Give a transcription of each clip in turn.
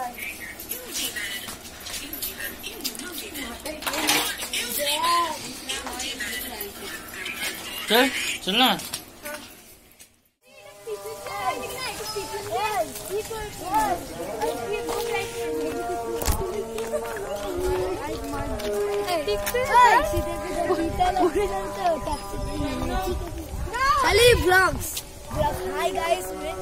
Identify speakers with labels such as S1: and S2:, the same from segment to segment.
S1: चल चलना
S2: Ali vlogs. Hi guys.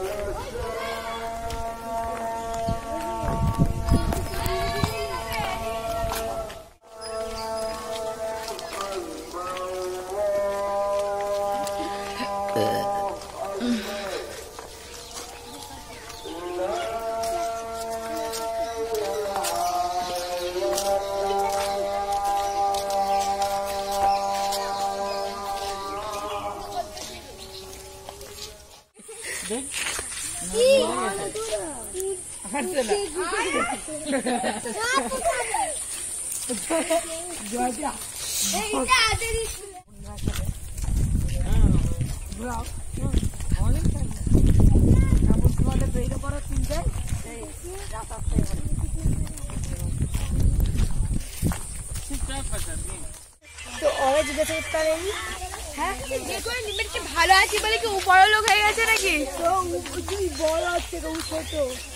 S2: তো ওরা জিজ্ঞাসা করতে পারেনি হ্যাঁ যে করে নিমেটকে ভালো আছে বলে কি ও বড় লোক হয়ে গেছে নাকি তো তুই বড় আছে ও ছোট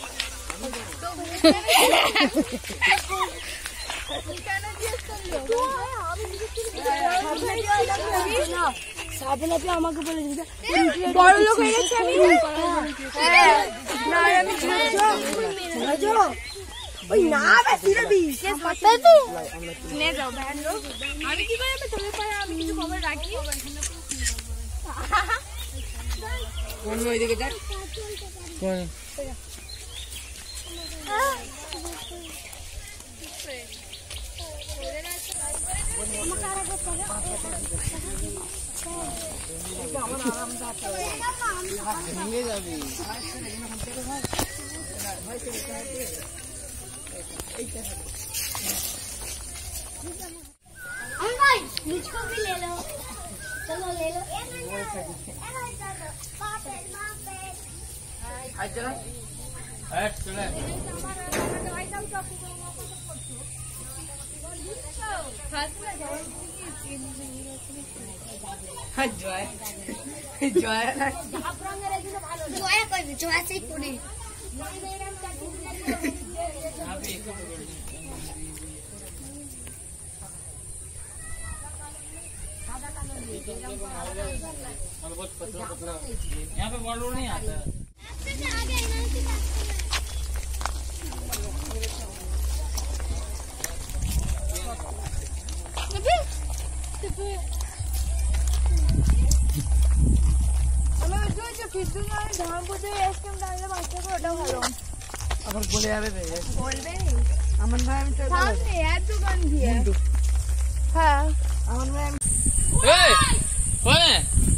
S2: সাবনাপি আমাকে বলে দিতে বড় লোক হয়ে গেছে আমি না আমি ওই না বেশি রবি কে কথা তো নে যাও বহন লোক আমি কি করে তোমার পায়ে আমি কিছু খবর রাখি কোন ওই দিকে যা কোন ভেঙে যাবে
S3: मुझको भी ले लो चलो ले लो
S1: चलो
S3: जोया से पुणे
S1: यहाँ पे बॉल नहीं आता अगर बोले यार बोलबे अमन भाई हम चल सामने यार तू कौन भी है हां अमन भाई ए कौन है